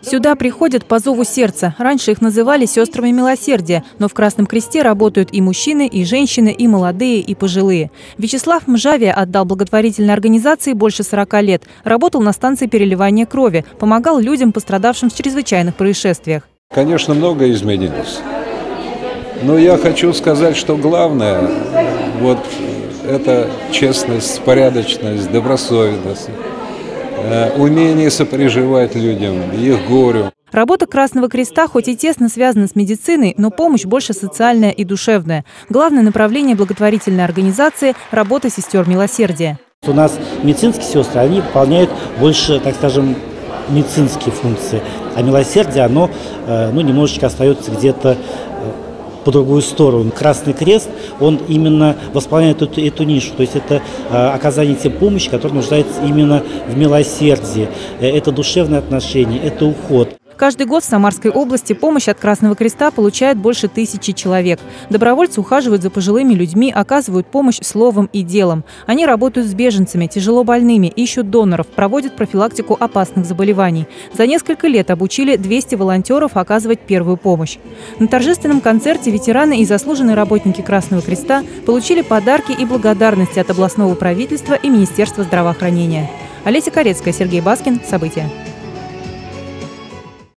Сюда приходят по зову сердца. Раньше их называли сестрами милосердия, но в Красном Кресте работают и мужчины, и женщины, и молодые, и пожилые. Вячеслав Мжавия отдал благотворительной организации больше 40 лет. Работал на станции переливания крови, помогал людям, пострадавшим в чрезвычайных происшествиях. Конечно, многое изменилось. Но я хочу сказать, что главное – это честность, порядочность, добросовестность. Умение сопереживать людям, их горю. Работа Красного Креста хоть и тесно связана с медициной, но помощь больше социальная и душевная. Главное направление благотворительной организации – работа сестер милосердия. У нас медицинские сестры, они выполняют больше, так скажем, медицинские функции. А милосердие, оно немножечко остается где-то по другую сторону. Красный Крест, он именно восполняет эту нишу. То есть это оказание тем помощи, которая нуждается именно в милосердии. Это душевное отношение, это уход. Каждый год в Самарской области помощь от Красного Креста получает больше 1000 человек. Добровольцы ухаживают за пожилыми людьми, оказывают помощь словом и делом. Они работают с беженцами, тяжело больными, ищут доноров, проводят профилактику опасных заболеваний. За несколько лет обучили 200 волонтеров оказывать первую помощь. На торжественном концерте ветераны и заслуженные работники Красного Креста получили подарки и благодарности от областного правительства и Министерства здравоохранения. Олеся Корецкая, Сергей Баскин. События.